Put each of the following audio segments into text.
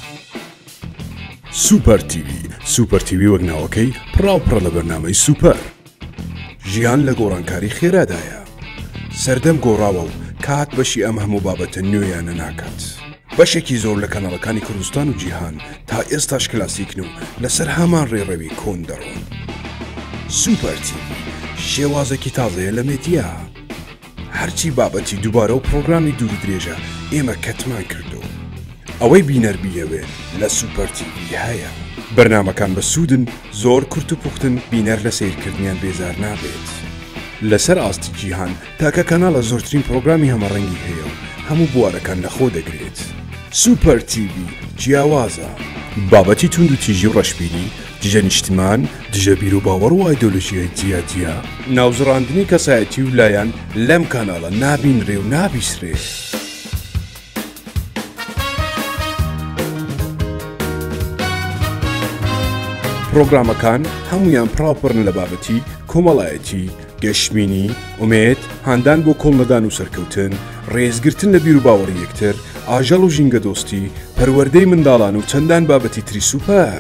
سوپەر تیوی سوپەر تیوی وەگناوەکەی پڕاوپڕە لە بەرنامەی سوپەر ژیان لە گۆڕانکاری خێرادایە سەردەم گۆڕاوە و کات بەشی ئەم هەموو بابەتە نوێیانە ناکات بەشێکی زۆر لە کەناڵەکانی کوردستان و جیهان تا ئێستاش کلاسیکن و لەسەر هەمان ڕێڕەوی کۆن دەڕۆن سوپەر تیوی شێوازێکی تازەیە لە مێدیا هەرچی بابەتی دووبارە و پرۆگرامی دووری درێژە ئێمە کەتمان کردو ئەوەی بینەر بیەوێ لە سوپەر تیوی هەیە بەرنامەکان بە سوودن زۆر کورت و پوختن بینەر لە سیرکردنیان بێزار نابێت لەسەر ئاستی جیهان تاکە کەناڵە زۆرترین پرۆگرامی هەمەڕەنگی هەیە و هەموو بوارەکان لەخۆ دەگرێت سوپەر تیوی جیاوازە بابەتی توند و تیژی و ڕەشبیری دژە نیشتمان دژە بیر و باوەڕ و ئایدۆلۆژیای جیاجیا ناوزڕاندنی کەسایەتی و لایەن لەم کاناڵە نابینرێ و نابیسرێ پرۆگرامەکان هەمویان پراپڕن لە بابەتی کۆمەڵایەتی گەشتبینی ئومێد هاندان بۆ کۆڵنەدان و سەرکەوتن ڕێزگرتن لە بیر و باوەڕی یەکتر ئاژەڵ و ژینگە دۆستی پەروەردەی منداڵان و چەندان بابەتی تری سوپەر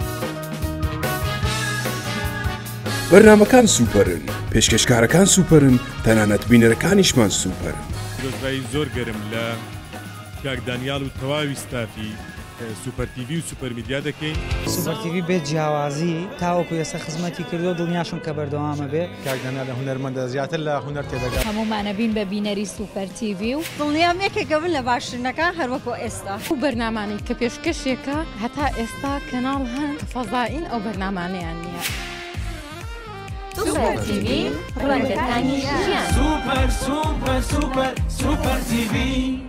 بەرنامەکان سوپەرن پێشکەشکارەکان سوپەرن تەنانەت بینەرەکانیشمان سوپەرن دۆزبایی زۆر گەرم لە کاک دانیال و تەواوی ستافی سوپەر تیوی و سوپەر میدیا دەکەین سوپەر تیوی بێت جیاوازی تاوەکو ئێستا خزمەتی کردو و دڵنیاشم کە بەردەوامە بێ کاک دانیال لە هونەرمەندە زیاتر لە هونەر تێدەگات هەموومانە بین بە بینەری سوپەر تیوی و دڵنیام یەکێکە بن لە باشترینەکان هەروەکو ئێستا و بەرنامانەی کە پێشکەشێکە هەتا ئێستا کەناڵ هەن فەزائین ئەو بەرنامانەیان نییە سوپەر تیوی ڕەنگەکانی ژیان سوپەر سوپەر سوپەر سوپەر تیوی